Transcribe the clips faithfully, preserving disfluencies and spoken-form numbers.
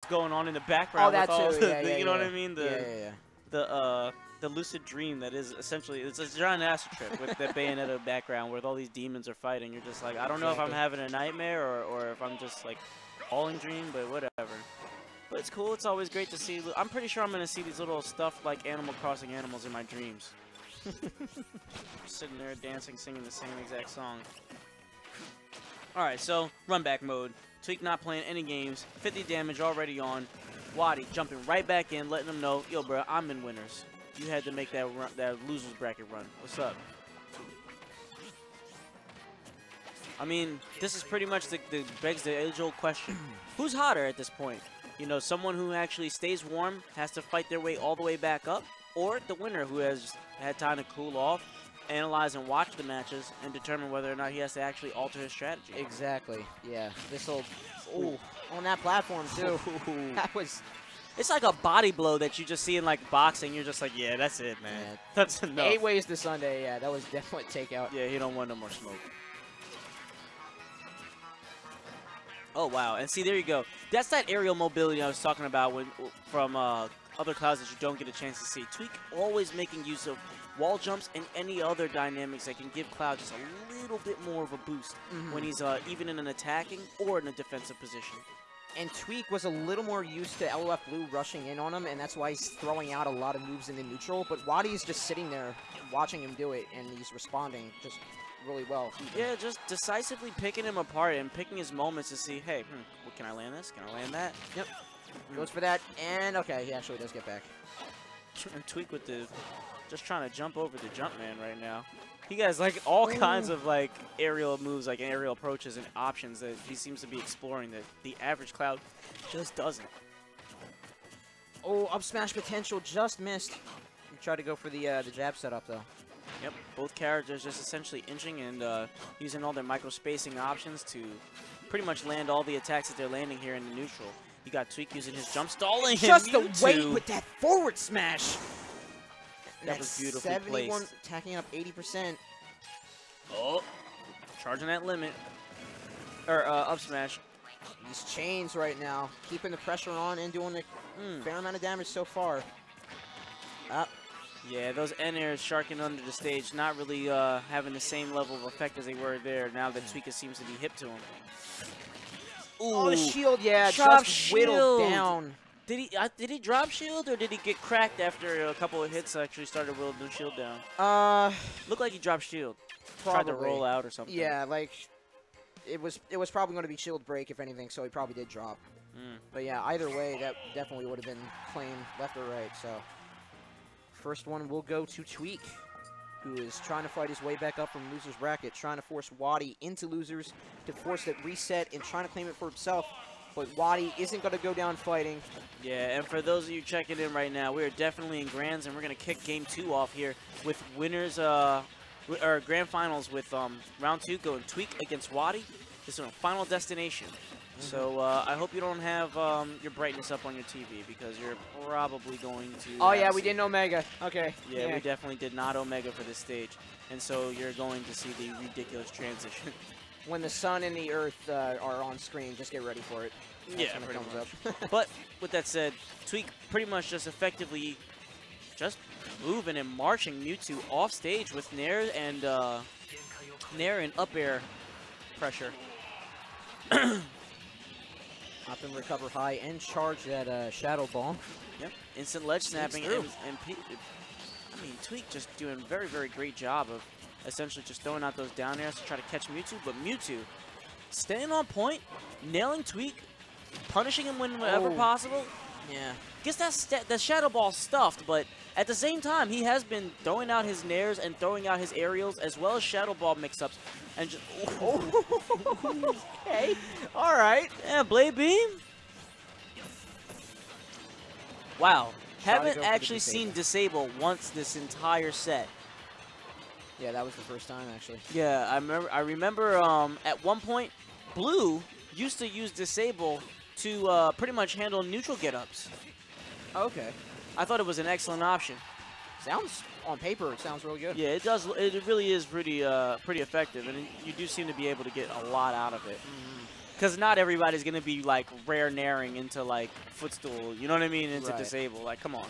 going on in the background. Oh, that with all too. The, Yeah, the, yeah, you know yeah. what I mean? The, yeah, yeah, yeah. The, uh, the lucid dream that is essentially, it's a giant acid trip with the Bayonetta background where all these demons are fighting. You're just like, I don't know Exactly. if I'm having a nightmare or, or if I'm just like falling dream, but whatever. But it's cool. It's always great to see. I'm pretty sure I'm going to see these little stuffed like Animal Crossing animals in my dreams. Sitting there dancing, singing the same exact song. Alright, so run back mode. Tweak not playing any games. fifty damage already on. Waddy jumping right back in, letting them know, yo, bro, I'm in winners. You had to make that run, that losers bracket run. What's up? I mean, this is pretty much the, the begs the age-old question. Who's hotter at this point? You know, someone who actually stays warm, has to fight their way all the way back up, or the winner who has had time to cool off, analyze and watch the matches, and determine whether or not he has to actually alter his strategy. Exactly. Yeah. This will. Ooh, on that platform too. That was. It's like a body blow that you just see in like boxing. You're just like, yeah, that's it, man. Yeah. That's enough. Eight ways to Sunday. Yeah, that was definitely takeout. Yeah, he don't want no more smoke. Oh wow, and see, there you go. That's that aerial mobility I was talking about when from uh, other clouds that you don't get a chance to see. Tweak always making use of wall jumps and any other dynamics that can give Cloud just a little bit more of a boost Mm-hmm. when he's uh, even in an attacking or in a defensive position. And Tweak was a little more used to L O F Blue rushing in on him, and that's why he's throwing out a lot of moves in the neutral. But Waddy is just sitting there watching him do it, and he's responding just really well. Yeah, just decisively picking him apart and picking his moments to see, hey, hmm, well, can I land this? Can I land that? Yep. Goes for that, and okay, he actually does get back. And Tweak with the, just trying to jump over the jump man right now. He has like all Ooh. kinds of like aerial moves, like aerial approaches and options that he seems to be exploring that the average Cloud just doesn't. Oh, up smash potential just missed. He tried to go for the uh, the jab setup though. Yep, both characters just essentially inching and uh, using all their micro spacing options to pretty much land all the attacks that they're landing here in the neutral. You got Tweak using his jump stalling. Just the weight with that forward smash. That was beautifully seventy-one, placed. Tacking up eighty percent. Oh, charging that limit. Or uh, up smash. These chains right now, keeping the pressure on and doing a mm. fair amount of damage so far. Up. Yeah, those N-airs sharking under the stage, not really uh, having the same level of effect as they were there now that Tweeka seems to be hip to him. Ooh. Oh, the shield, yeah, drop just shield. whittled down. Did he uh, did he drop shield or did he get cracked after a couple of hits actually started whittling the shield down? Uh, Looked like he dropped shield. probably. Tried to roll out or something. Yeah, like it was it was probably going to be shield break if anything, so he probably did drop. Mm. But yeah, either way, that definitely would have been clean left or right. So first one will go to Tweak, who is trying to fight his way back up from losers bracket, trying to force Waddy into losers to force that reset and trying to claim it for himself. But Waddy isn't going to go down fighting. Yeah, and for those of you checking in right now, we are definitely in Grands, and we're going to kick game two off here with winners, uh, or grand finals with um, round two going Tweak against Waddy. This is a final destination. Mm-hmm. So uh, I hope you don't have um, your brightness up on your T V because you're probably going to. Oh, yeah, we didn't Omega. Okay. Yeah, yeah, we definitely did not Omega for this stage. And so you're going to see the ridiculous transition. When the sun and the earth uh, are on screen, just get ready for it. That's yeah, when it pretty comes much. up. But with that said, Tweak pretty much just effectively just moving and marching Mewtwo off stage with Nair and uh, Nair and up air pressure. Up and recover high and charge that uh, Shadow Ball. Yep, instant ledge snapping. And, and P I mean, Tweak just doing a very, very great job of essentially just throwing out those down airs to try to catch Mewtwo. But Mewtwo staying on point, nailing Tweak, punishing him whenever oh. possible. Yeah. Gets that, st that Shadow Ball stuffed, but at the same time, he has been throwing out his Nairs and throwing out his aerials as well as Shadow Ball mix-ups. And just, oh. Okay. All right. Yeah, Blade Beam. Wow. Haven't actually seen Disable once this entire set. Yeah, that was the first time, actually. Yeah, I remember. I remember um, at one point, Blue used to use Disable to uh, pretty much handle neutral get-ups. Okay. I thought it was an excellent option. Sounds, on paper, it sounds really good. Yeah, it does. It really is pretty uh, pretty effective, and it, you do seem to be able to get a lot out of it. Mm-hmm. Because not everybody's going to be, like, rare naring into, like, footstool, you know what I mean, into Right. disable. Like, come on.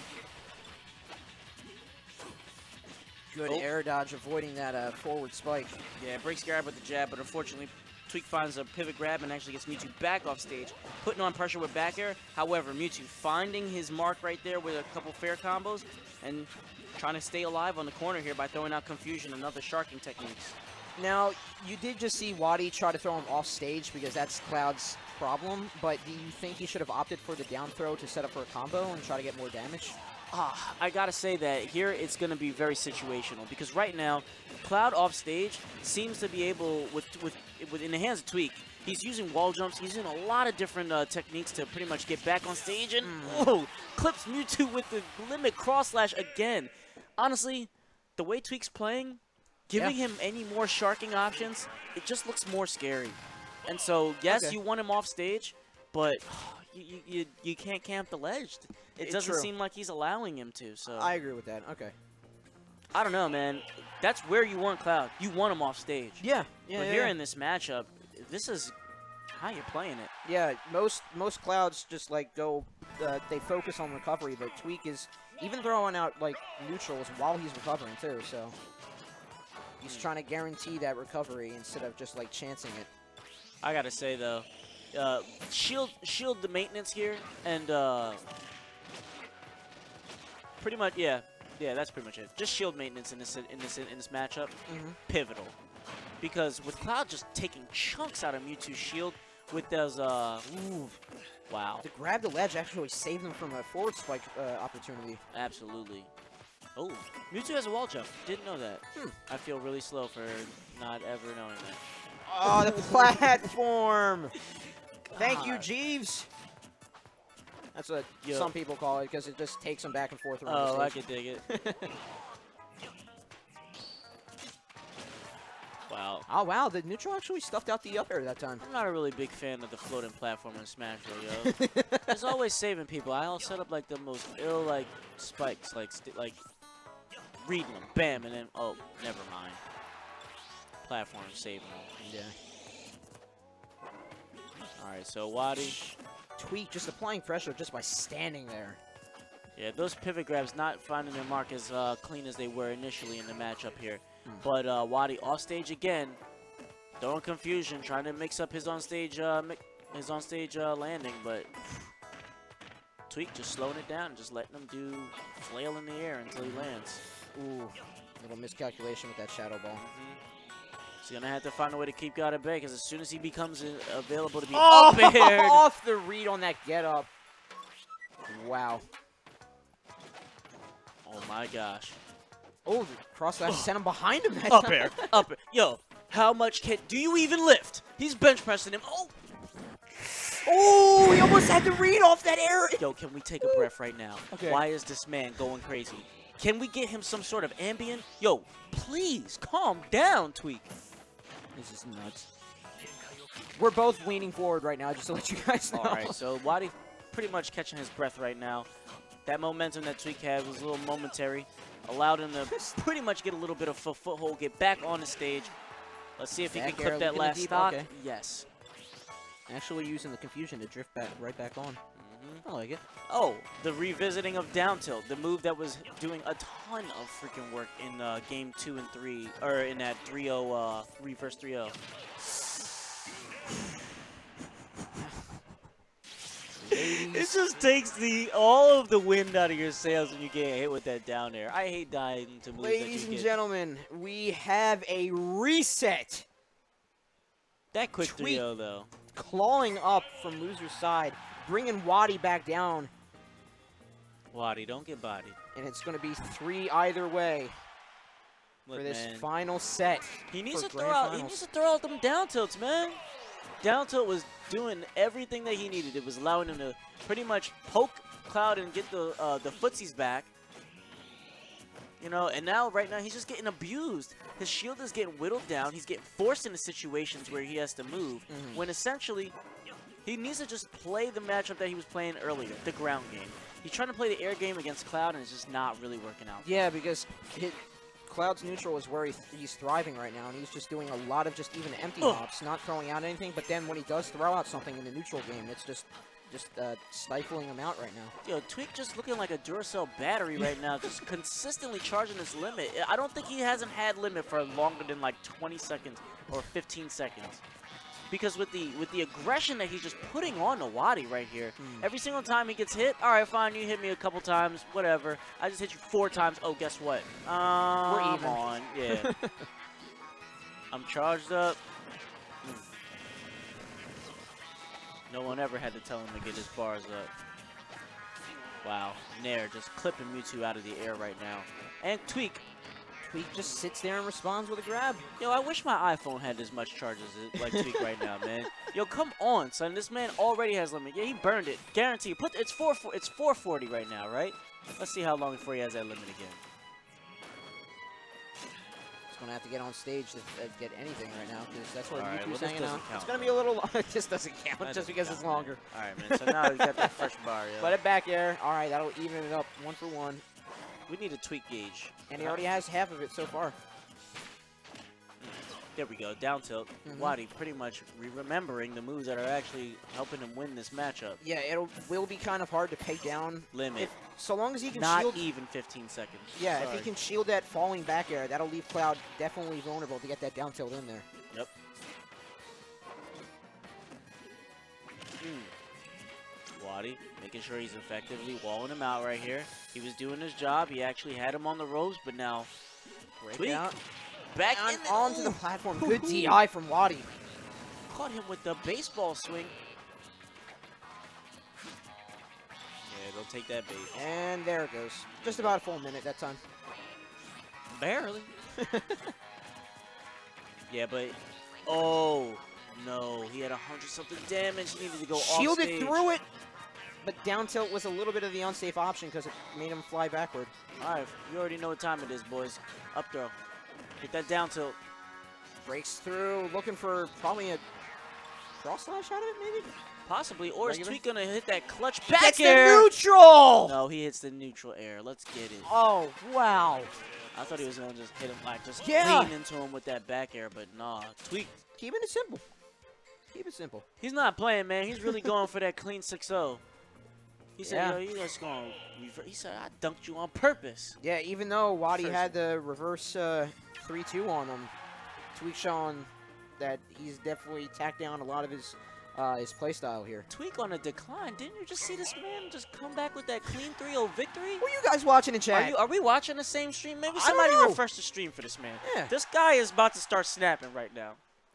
Good Oh. air dodge, avoiding that uh, forward spike. Yeah, breaks grab with the jab, but unfortunately, Tweak finds a pivot grab and actually gets Mewtwo back off stage, putting on pressure with back air. However, Mewtwo finding his mark right there with a couple fair combos and trying to stay alive on the corner here by throwing out Confusion and other sharking techniques. Now, you did just see Wadi try to throw him off stage because that's Cloud's problem, but do you think he should have opted for the down throw to set up for a combo and try to get more damage? Ah, I gotta say that here it's gonna be very situational because right now, Cloud off stage seems to be able, with with, with in the hands of Tweak, he's using wall jumps, he's using a lot of different uh, techniques to pretty much get back on stage, and Mm. whoa, clips Mewtwo with the limit cross slash again. Honestly, the way Tweak's playing, giving Yeah. him any more sharking options, it just looks more scary. And so, yes, Okay. you want him off stage, but you, you, you, you can't camp the ledge. It It's doesn't true. seem like he's allowing him to. So I agree with that. Okay. I don't know, man. That's where you want Cloud. You want him off stage. Yeah. Yeah. but yeah, here yeah. in this matchup, this is how you're playing it. Yeah, most most Clouds just like go, uh, they focus on recovery, but Tweak is even throwing out like neutrals while he's recovering too. So he's trying to guarantee that recovery instead of just like chancing it. I gotta say though, uh, shield shield the maintenance here, and uh, pretty much yeah, yeah, that's pretty much it. Just shield maintenance in this in this in this matchup, Mhm. pivotal, because with Cloud just taking chunks out of Mewtwo's shield with those uh, ooh, wow, To grab the ledge actually saved them from a forward spike uh, opportunity. absolutely. Oh, Mewtwo has a wall jump. Didn't know that. Hmm. I feel really slow for not ever knowing that. Oh, the platform! Thank you, God. Jeeves. That's what Yo. some people call it because it just takes them back and forth around Oh, the I stage. could dig it. Wow. Oh wow, the neutral actually stuffed out the up air that time. I'm not a really big fan of the floating platform in Smash Bros. Yo. It's always saving people. I'll set up like the most ill like spikes, like st like reading them, bam, and then oh, never mind. Platform saving them. Yeah. All right, so Wadi. Tweak just applying pressure just by standing there. Yeah, those pivot grabs not finding their mark as uh, clean as they were initially in the matchup here. Hmm. But uh, Wadi off stage again, throwing Confusion, trying to mix up his on stage uh, mi his on stage uh, landing, but Tweak just slowing it down, just letting him do flail in the air until he lands. Ooh, little miscalculation with that shadow ball. Mm-hmm. He's gonna have to find a way to keep God at bay because as soon as he becomes uh, available to be Oh, up aired, off the read on that get up. Wow. oh my gosh. Oh, the cross slash sent him behind him that Up time. air, up air. Yo, how much can do you even lift? He's bench pressing him. Oh, Oh, he almost had the read off that air. yo, can we take a breath right now? Okay. Why is this man going crazy? Can we get him some sort of ambient? Yo, please calm down, Tweak. This is nuts. We're both leaning forward right now, just to let you guys know. All right, so Wadi pretty much catching his breath right now. That momentum that Tweak had was a little momentary. Allowed him to pretty much get a little bit of a foothold, get back on the stage. Let's see if he Back can air, clip that looking last deep, stock. okay. Yes. Actually using the confusion to drift back right back on. Mhm. I like it. Oh, the revisiting of down tilt, the move that was doing a ton of freaking work in uh, game two and three, or in that three oh, uh, reverse three oh. It just takes the all of the wind out of your sails when you get hit with that down air. I hate dying to moves Ladies that you and get. gentlemen, we have a reset. That quick Tweak. three oh though. Clawing up from loser's side, bringing Wadi back down, Wadi, don't get bodied. and it's going to be three either way Look, for this man. final set. He needs for to throw grand out. He finals. needs to throw out them down tilts, man. Down tilt was doing everything that he needed. It was allowing him to pretty much poke Cloud and get the uh, the footsies back. You know, and now right now he's just getting abused. His shield is getting whittled down. He's getting forced into situations where he has to move. Mhm. When essentially he needs to just play the matchup that he was playing earlier, the ground game. He's trying to play the air game against Cloud, and it's just not really working out. Yeah, because hit, Cloud's neutral is where he th he's thriving right now, and he's just doing a lot of just even empty Ugh. hops, not throwing out anything. But then when he does throw out something in the neutral game, it's just just uh, stifling him out right now. Yo, Tweak just looking like a Duracell battery right now, just consistently charging his limit. I don't think he hasn't had limit for longer than like twenty seconds or fifteen seconds. Because with the with the aggression that he's just putting on to Wadi right here, Hmm. every single time he gets hit, all right, fine, you hit me a couple times, whatever. I just hit you four times. Oh, guess what? Um, We're even. on, yeah. I'm charged up. Hmm. No one ever had to tell him to get his bars up. Wow, Nair just clipping Mewtwo out of the air right now. And Tweak. Tweak just sits there and responds with a grab. Yo, I wish my iPhone had as much charge as it, like Tweak right now, man. Yo, come on, son. This man already has limit. Yeah, he burned it. Guarantee. Put it's four. It's four forty right now, right? Let's see how long before he has that limit again. He's gonna have to get on stage to uh, get anything right now, because that's what All right, Mewtwo's well, this hanging doesn't out. count, It's gonna though. be a little. Long. It just doesn't count, That just doesn't because count, it's man. longer. All right, man. So now he's got that fresh bar, yo. But it back air. All right, that'll even it up one for one. We need a Tweak gauge. And he already has half of it so far. There we go. Down tilt. Mhm. Wadi pretty much re-remembering the moves that are actually helping him win this matchup. Yeah, it will be kind of hard to pay down. Limit. If, so long as he can Not shield. even fifteen seconds. Yeah, if Sorry. he can shield that falling back air, that'll leave Cloud definitely vulnerable to get that down tilt in there. Yep. Mm. Wadi making sure he's effectively walling him out right here. He was doing his job. He actually had him on the ropes, but now Break Tweak out. back On, in the, onto the ooh, platform. Good D I from Wadi. caught him with the baseball swing. Yeah, they'll take that bait. And there it goes. Just about a full minute that time. Barely. Yeah, but oh no, he had a hundred something damage. He needed to go off Shielded stage. through it. But down tilt was a little bit of the unsafe option because it made him fly backward. All right, you already know what time it is, boys. Up throw. Get that down tilt. Breaks through, looking for probably a cross slash out of it, maybe? Possibly, or is Regular? Tweak gonna hit that clutch back Gets air? the neutral! No, he hits the neutral air. Let's get it. Oh, wow. I thought he was gonna just hit him like just Yeah. lean into him with that back air, but nah. Tweak. Keeping it simple. Keep it simple. He's not playing, man. He's really going for that clean six oh. He said, Yeah. yo, you just gonna rever-. He said, I dunked you on purpose. Yeah, even though Wadi First. had the reverse three two on him, Tweak showing that he's definitely tacked down a lot of his uh, his play style here. Tweak on a decline. Didn't you just see this man just come back with that clean three oh victory? Who are you guys watching in chat? Are, you, are we watching the same stream? Maybe I don't somebody know. refresh the stream for this man. Yeah. This guy is about to start snapping right now.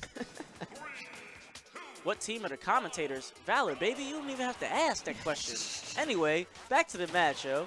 What team are the commentators? Valor, baby, you don't even have to ask that question. Anyway, back to the match, yo.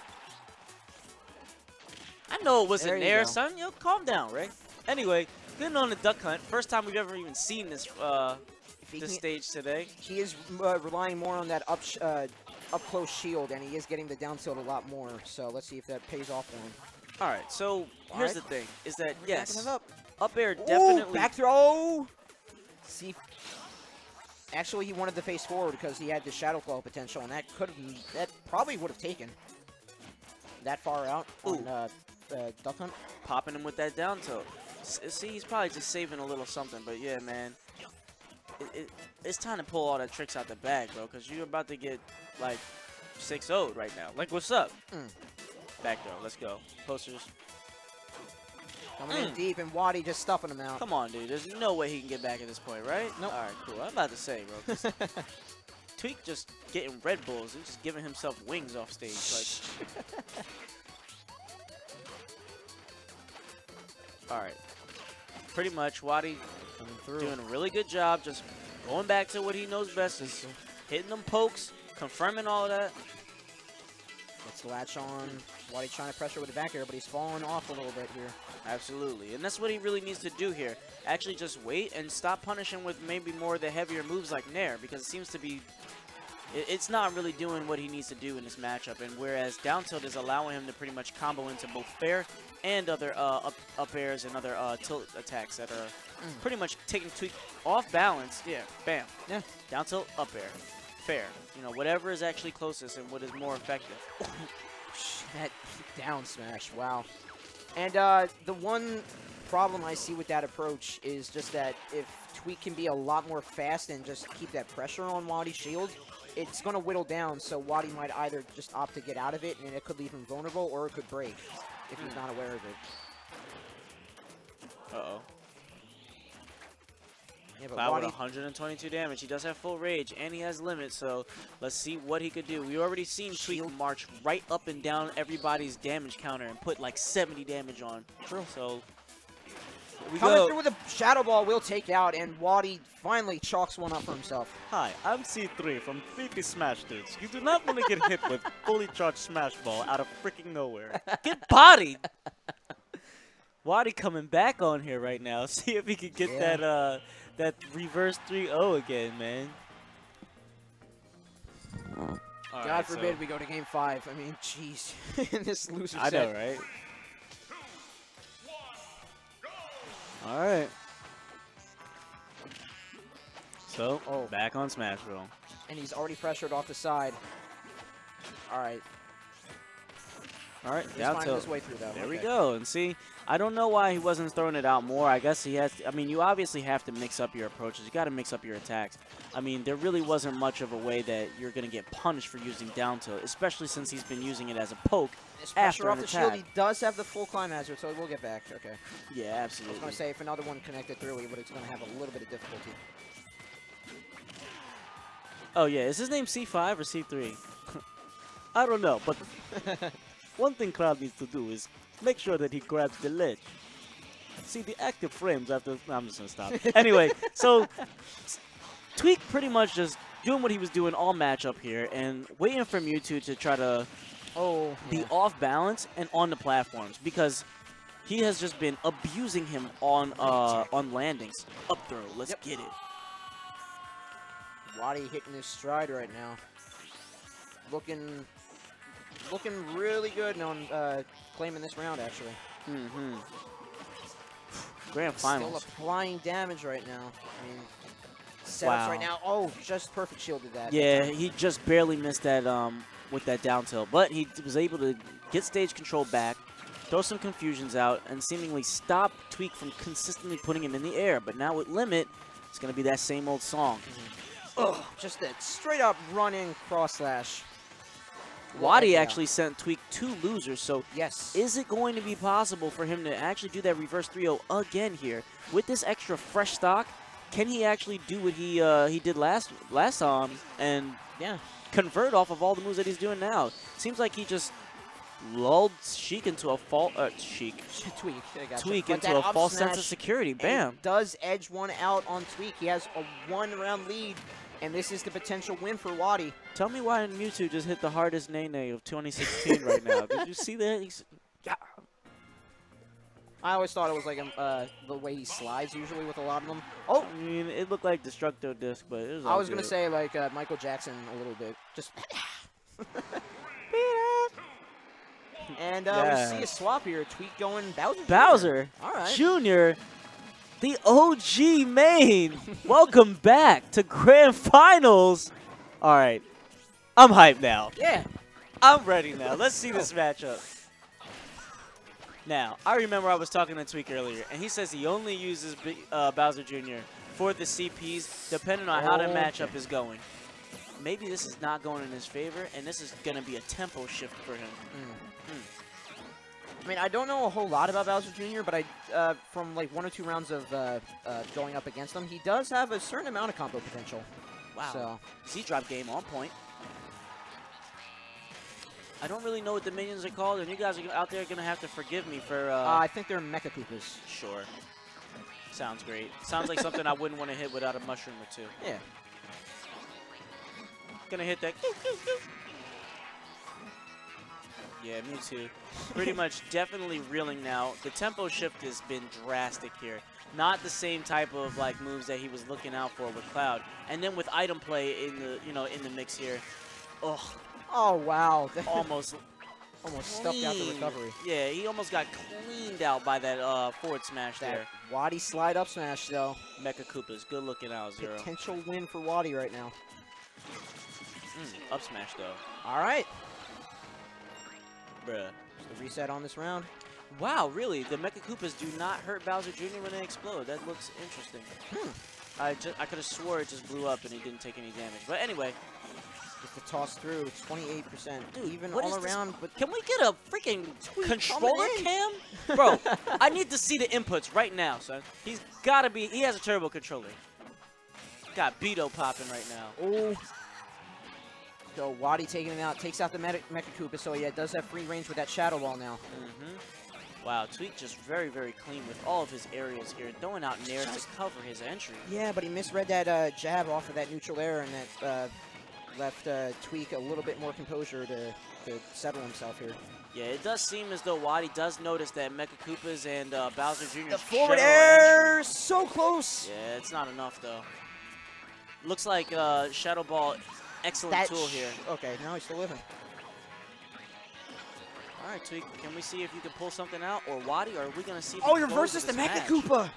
I know it wasn't There you there, go. son. Yo, calm down, Ray. Anyway, getting on the duck hunt. First time we've ever even seen this uh, If he this can- stage today. He is uh, relying more on that up sh uh, up close shield, and he is getting the down tilt a lot more. So let's see if that pays off for him. All right, so All here's right. the thing: is that Backing yes, it up. up air Ooh, definitely. back throw. See, actually, he wanted to face forward because he had the shadow claw potential, and that could have that probably would have taken that far out on Ooh. uh, uh, duck hunt. Popping him with that down tilt. S see, he's probably just saving a little something, but yeah, man. It, it, it's time to pull all the tricks out the bag, bro, because you're about to get, like, six oh'd right now. Like, what's up? Mm. Back throw, let's go. Posters. Coming in Mm. deep, and Wadi just stuffing him out. Come on, dude. There's no way he can get back at this point, right? Nope. All right, cool. I'm about to say, bro. 'cause Tweak just getting Red Bulls. He's just giving himself wings off stage. Like, all right. Pretty much, Wadi Coming through. doing a really good job just going back to what he knows best is hitting them pokes, confirming all of that. Let's latch on. Wadi trying to pressure with the back air, but he's falling off a little bit here. Absolutely. And that's what he really needs to do here. Actually just wait and stop punishing with maybe more of the heavier moves like Nair, because it seems to be it, it's not really doing what he needs to do in this matchup. And whereas down tilt is allowing him to pretty much combo into both fair and other uh, up, up airs and other uh, tilt attacks that are Mm. pretty much taking Tweak off balance. Yeah, bam. Yeah. Down tilt, up air. Fair. You know, whatever is actually closest and what is more effective. That down smash, wow. And uh, the one problem I see with that approach is just that if Tweak can be a lot more fast and just keep that pressure on Wadi's shield, it's going to whittle down, so Wadi might either just opt to get out of it, and it could leave him vulnerable, or it could break if he's not aware of it. Uh-oh. Yeah, but Cloud Wadi, with one hundred twenty-two damage. He does have full rage, and he has limit, so let's see what he could do. We already seen Tweak march right up and down everybody's damage counter and put like seventy damage on. True. So, here we coming go. through with a Shadow Ball will take out, and Wadi finally chalks one up for himself. Hi, I'm C three from three P Smash Dudes. You do not want to get hit with fully charged Smash Ball out of freaking nowhere. Get bodied! Wadi coming back on here right now. See if he can get Yeah. that uh that reverse three oh again, man. All God right, forbid so- we go to game five. I mean, jeez. In this loser I set. know, right? All right. So, Oh. back on Smashville. And he's already pressured off the side. All right. All right, He's down finding tilt. his way through, though. There we Okay. go. And see, I don't know why he wasn't throwing it out more. I guess he has. I mean, you obviously have to mix up your approaches. You got to mix up your attacks. I mean, there really wasn't much of a way that you're going to get punished for using down tilt, especially since he's been using it as a poke. His after pressure off an the shield, attack. he does have the full climb hazard, so we'll get back. Okay. Yeah, I was absolutely. going to say, if another one connected through, he would it's going to have a little bit of difficulty. Oh yeah, is his name C five or C three? I don't know, but one thing Cloud needs to do is make sure that he grabs the ledge. See the active frames after. No, I'm just gonna stop. Anyway, so Tweak pretty much just doing what he was doing all matchup here and waiting for Mewtwo to try to Oh, be off balance and on the platforms because he has just been abusing him on uh on landings. Up throw, let's Yep. get it. Wadi hitting his stride right now. Looking, looking really good on uh, claiming this round, actually. Mm-hmm. Grand Still finals. applying damage right now. I mean, setups Wow. right now. Oh, just perfect shielded that. Yeah, he just barely missed that um with that down tilt, but he was able to get stage control back, throw some confusions out, and seemingly stop Tweak from consistently putting him in the air. But now with limit, it's gonna be that same old song. Oh, just that straight up running cross slash. Wadi Yeah. actually sent Tweak two losers, so Yes. is it going to be possible for him to actually do that reverse three oh again here with this extra fresh stock? Can he actually do what he uh, he did last last time and yeah. convert off of all the moves that he's doing now? Seems like he just lulled Sheik into a false uh, Sheik Tweak. I gotcha. Tweak But into that a up false sense smash, of security. and Bam. he does edge one out on Tweak. He has a one round lead, and this is the potential win for Wadi. Tell me why Mewtwo just hit the hardest Nene of twenty sixteen right now. Did you see that? He's, yeah. I always thought it was like um, uh, the way he slides usually with a lot of them. Oh, I mean, it looked like Destructo Disc, but it was I all was going to good. say like uh, Michael Jackson a little bit. Just. And uh, we see a Yes. swap here. Tweak going Bowser. Bowser All right. Junior, the O G main. Welcome back to Grand Finals. All right. I'm hyped now. Yeah. I'm ready now. Let's see this matchup. Now, I remember I was talking to Tweak earlier, and he says he only uses B- uh, Bowser Junior for the C Ps, depending on how the Okay. matchup is going. Maybe this is not going in his favor, and this is going to be a tempo shift for him. I mean, I don't know a whole lot about Bowser Junior, but I, uh, from like one or two rounds of uh, uh, going up against him, he does have a certain amount of combo potential. Wow. So, Z-drop game on point. I don't really know what the minions are called, and you guys are out there going to have to forgive me for... Uh, uh, I think they're Mecha Koopas. Sure. Sounds great. Sounds like something I wouldn't want to hit without a mushroom or two. Yeah. Gonna hit that. Yeah, me too. Pretty much definitely reeling now. The tempo shift has been drastic here. Not the same type of like moves that he was looking out for with Cloud. And then with item play in the you know in the mix here. Ugh, Oh, wow. almost Almost stuffed out the clean. recovery. Yeah, he almost got cleaned out by that uh, forward smash That there. Wadi slide up smash, though. Mecha Koopas, good looking out, Zero. Potential win for Wadi right now. Mm, up smash though. All right. Bruh. So the reset on this round. Wow, really? The Mecha Koopas do not hurt Bowser Junior when they explode. That looks interesting. Hmm. I, ju I could have swore it just blew up and he didn't take any damage. But anyway. Just the toss through, twenty-eight percent. Dude, even what all is this? around. But Can we get a freaking Tweet controller coming in. cam? Bro, I need to see the inputs right now, son. He's got to be, he has a turbo controller. Got Beto popping right now. oh, so Wadi taking him out, takes out the Mecha Mecha Koopa. So yeah, does have free range with that Shadow Ball now. Mm-hmm. Wow, Tweak just very, very clean with all of his areas here, throwing out nairs to cover his entry. Yeah, but he misread that uh, jab off of that neutral air, and that uh, left uh, Tweak a little bit more composure to, to settle himself here. Yeah, it does seem as though Wadi does notice that Mecha Koopas and uh, Bowser Junior The forward air, so close. Yeah, it's not enough though. Looks like uh, Shadow Ball, excellent That tool here. Okay, now he's still living. All right, Tweak, can we see if you can pull something out, or Wadi, or are we gonna see? If Oh, he he reverses closes the this Mecha match? Koopa.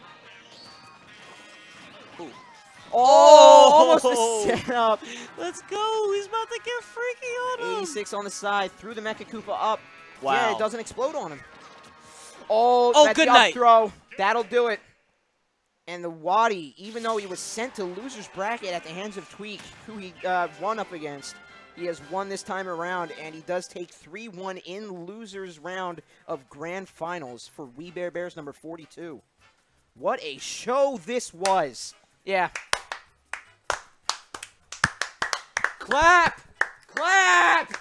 Ooh. Oh, almost the setup. Let's go. He's about to get freaky on him. eighty-six on the side, threw the Mecha Koopa up. Wow. Yeah, it doesn't explode on him. Oh, Oh, that good up night. throw. That'll do it. And the Wadi, even though he was sent to loser's bracket at the hands of Tweak, who he uh, won up against, he has won this time around, and he does take three one in loser's round of grand finals for We Bear Bears number forty-two. What a show this was. Yeah. Clap! Clap!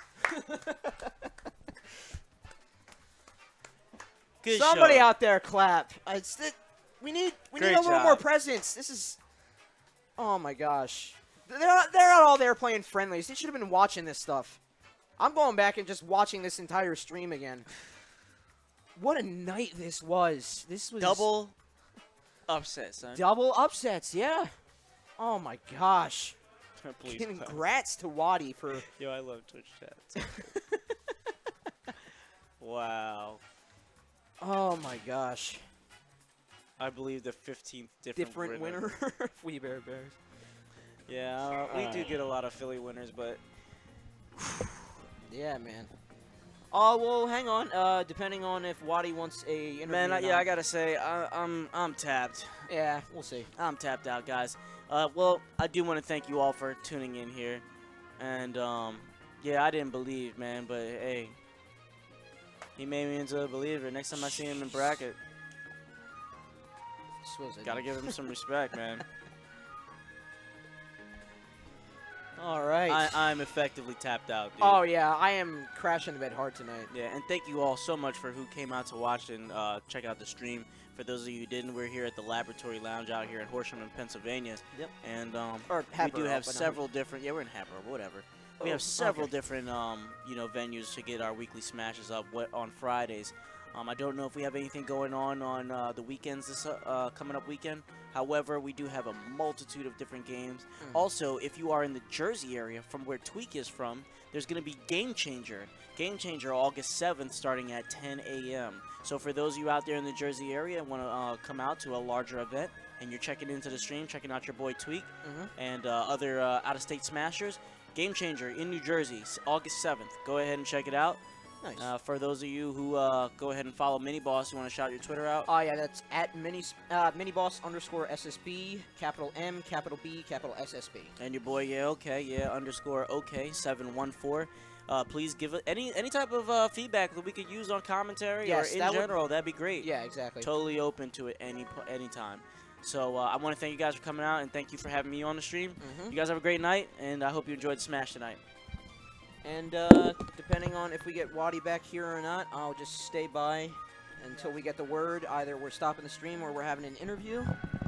Good Somebody show. out there clap. Uh, It's the, we need we Great need a little job. more presence. This is, oh my gosh, they're not, they're not all there playing friendlies. They should have been watching this stuff. I'm going back and just watching this entire stream again. What a night this was. This was Double upset, son. double upsets. Yeah. Oh my gosh. Please. clap. Congrats to Wadi for. Yo, I love Twitch chats. Wow. Oh my gosh. I believe the fifteenth different, Different winner. We Bear Bears. Yeah, uh, we do Alright. get a lot of Philly winners, but Yeah, man. Oh well, hang on. Uh, depending on if Wadi wants a interview. Man, or I, yeah, not. I gotta say, I, I'm I'm tapped. Yeah, we'll see. I'm tapped out, guys. Uh, well, I do want to thank you all for tuning in here, and um, yeah, I didn't believe, man, but hey, he made me into a believer. Next time I see him in bracket, Swizz, I gotta think. give him some respect, man. All right. I, I'm effectively tapped out, dude. oh yeah, I am crashing the bed hard tonight. Yeah, and thank you all so much for who came out to watch and uh, check out the stream. For those of you who didn't, we're here at the Laboratory Lounge out here in Horsham, in Pennsylvania. Yep. And um, Or we Hatboro, do have but not- several different. Yeah, we're in Hatboro, whatever. We Oh, have several okay. different, um, you know, venues to get our weekly smashes up what, on Fridays. Um, I don't know if we have anything going on on uh, the weekends this uh, coming up weekend. However, we do have a multitude of different games. Mm. Also, if you are in the Jersey area from where Tweak is from, there's going to be Game Changer. Game Changer August seventh starting at ten A M So for those of you out there in the Jersey area and want to uh, come out to a larger event and you're checking into the stream, checking out your boy Tweak Mhm. and uh, other uh, out-of-state smashers, Game Changer in New Jersey, s- August seventh. Go ahead and check it out. Nice. Uh, for those of you who uh, go ahead and follow Mini Boss, you want to shout your Twitter out? Oh yeah, that's at mini uh, miniboss underscore S S B, capital M, capital B, capital S S B. And your boy, yeah, okay, yeah, underscore okay, seven one four. Uh, please give it any any type of uh, feedback that we could use on commentary Yes, or in that would- general. That'd be great. Yeah, exactly. Totally open to it any any time. So uh, I want to thank you guys for coming out and thank you for having me on the stream. Mhm. You guys have a great night, and I hope you enjoyed the Smash tonight. And uh, depending on if we get Wadi back here or not, I'll just stay by until we get the word. Either we're stopping the stream or we're having an interview.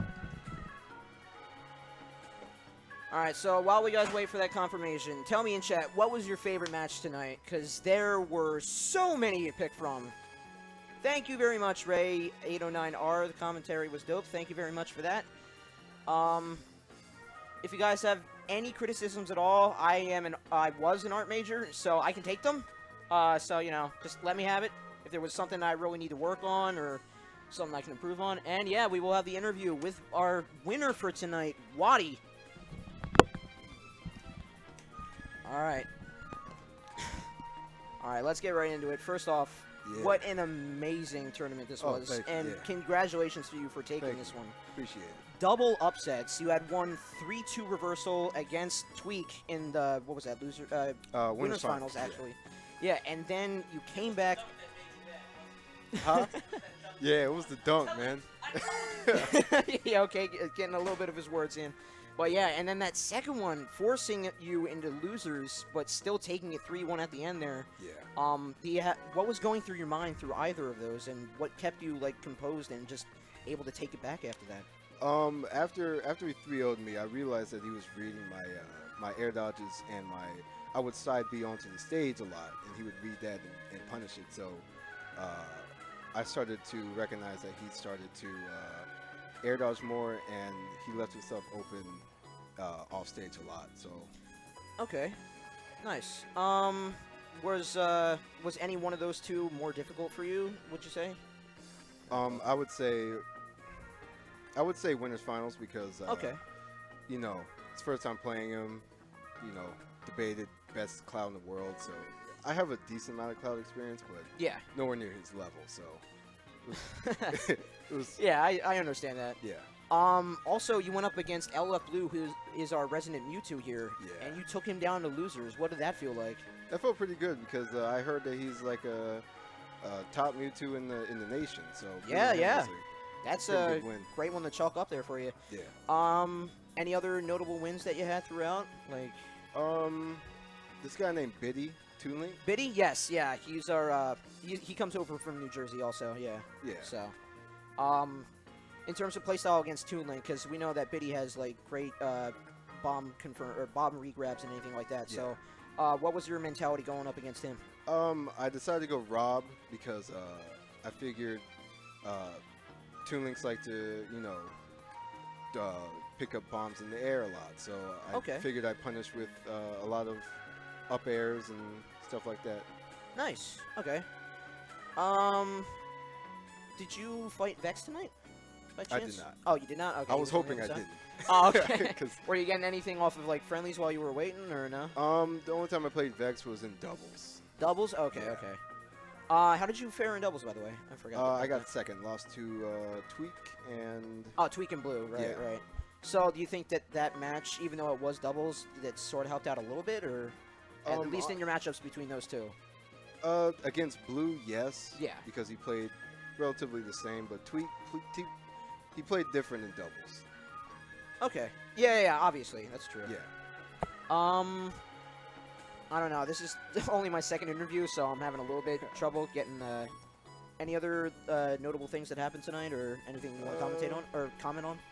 All right, so while we guys wait for that confirmation, tell me in chat, what was your favorite match tonight? Because there were so many to pick from. Thank you very much, Ray eight oh nine R. The commentary was dope. Thank you very much for that. Um, if you guys have any criticisms at all, I am an I was an art major, so I can take them. Uh, so you know, just let me have it. If there was something I really need to work on or something I can improve on, and yeah, we will have the interview with our winner for tonight, Wadi. All right, all right, let's get right into it. First off, Yeah. What an amazing tournament this Oh, was. thank you, And yeah. congratulations to you for taking Thank this you. one. Appreciate it. Double upsets. You had won three two reversal against Tweak in the, what was that, loser, uh, Uh, winners, winners finals, yeah. actually. Yeah, and then you came back. Huh? Yeah, it was the dunk, man. Yeah, okay, g- getting a little bit of his words in. But yeah, and then that second one, forcing you into losers, but still taking it three one at the end there. Yeah. Um, do you ha what was going through your mind through either of those, and what kept you like composed and just able to take it back after that? Um, after after he three oh'd me, I realized that he was reading my uh, my air dodges and my I would side B onto the stage a lot, and he would read that and, and punish it. So uh, I started to recognize that he started to uh, air dodge more, and he left himself open uh, off stage a lot. So Okay, nice. Um, was uh, was any one of those two more difficult for you? Would you say? um, I would say I would say winners finals because uh, Okay. you know it's first time playing him. You know, debated best Cloud in the world, so I have a decent amount of Cloud experience, but Yeah. nowhere near his level. So it was, it was Yeah, I, I understand that. yeah, Um, also, you went up against L F Blue, who is our resident Mewtwo here, Yeah. and you took him down to losers. What did that feel like? that felt pretty good because uh, I heard that he's like a, a top Mewtwo in the in the nation. So beating Yeah, him yeah. was That's Pretty a good win. great one to chalk up there for you. a, yeah. Um, any other notable wins that you had throughout? Like Um, this guy named Biddy Toon Link. Biddy? Yes, yeah. He's our. Uh, he, he comes over from New Jersey, also. Yeah. Yeah. So, um, in terms of playstyle against Toon Link, because we know that Biddy has like great uh, bomb confirm or bomb regrabs and anything like that. So, uh, what was your mentality going up against him? Um, I decided to go Rob because uh, I figured uh, Toon Links like to, you know, uh, pick up bombs in the air a lot. So I Okay. figured I'd punish with uh, a lot of up airs and stuff like that. Nice. Okay. Um, did you fight Vex tonight? By I did chance? not. Oh, you did not. Okay. I he was on the hoping I other side? didn't. Oh, okay. 'Cause, Were you getting anything off of like friendlies while you were waiting, or no? um, the only time I played Vex was in doubles. Doubles? Okay, Yeah. okay. Uh, how did you fare in doubles, by the way? I forgot. Uh, about I got that. second, lost to uh, Tweak and Oh, Tweak and Blue, right, Yeah. right. So, do you think that that match, even though it was doubles, that sort of helped out a little bit, or at Um, least I- in your matchups between those two? uh, against Blue, yes. Yeah. Because he played relatively the same, but Tweak, Tweak he, he played different in doubles. Okay. Yeah, yeah, yeah, obviously, that's true. Yeah. Um, I don't know. This is only my second interview, so I'm having a little bit trouble getting. Uh, any other uh, notable things that happened tonight, or anything you want to commentate Uh, on or comment on?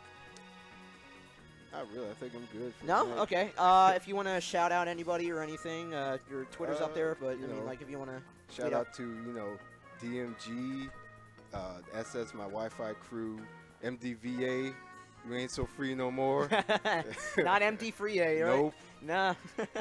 Not really. I think I'm good. For No? tonight. Okay. Uh, if you want to shout out anybody or anything, uh, your Twitter's up Uh, there. But I you mean, know, like, if you want to. Shout Tweet out to, you know, D M G, uh, S S, my Wi-Fi crew, M D V A, you ain't so free no more. Not empty free, eh? Right? Nope. Nah.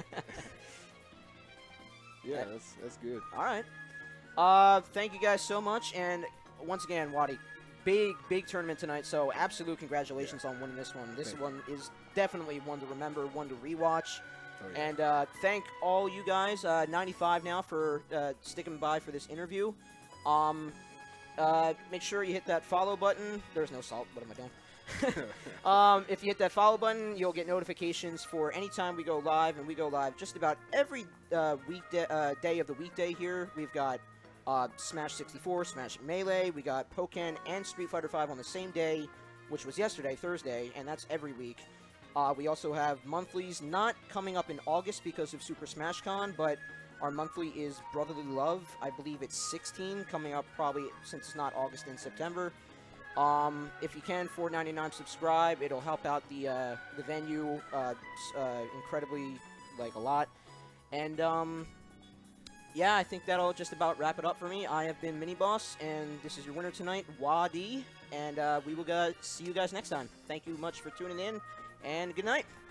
Yeah, that's that's good. All right. Uh, thank you guys so much, and once again, Wadi, big big tournament tonight. So absolute congratulations on winning this one. This Thank one is definitely one to remember, one to rewatch. Oh, yeah. And uh, thank all you guys, uh, ninety-five now, for uh, sticking by for this interview. Um, uh, make sure you hit that follow button. There's no salt. What am I doing? um, if you hit that follow button, you'll get notifications for any time we go live, and we go live just about every uh, weekday uh, day of the weekday here. We've got uh, Smash sixty-four, Smash Melee, we got Pokken and Street Fighter five on the same day, which was yesterday, Thursday, and that's every week. Uh, we also have monthlies, not coming up in August because of Super Smash Con, but our monthly is Brotherly Love. I believe it's sixteen, coming up probably since it's not August and September. Um, if you can, four ninety-nine subscribe. It'll help out the uh, the venue uh, s- uh, incredibly, like, a lot. And um, yeah, I think that'll just about wrap it up for me. I have been Mini Boss, and this is your winner tonight, Wadi. And uh, we will uh, see you guys next time. Thank you much for tuning in, and good night.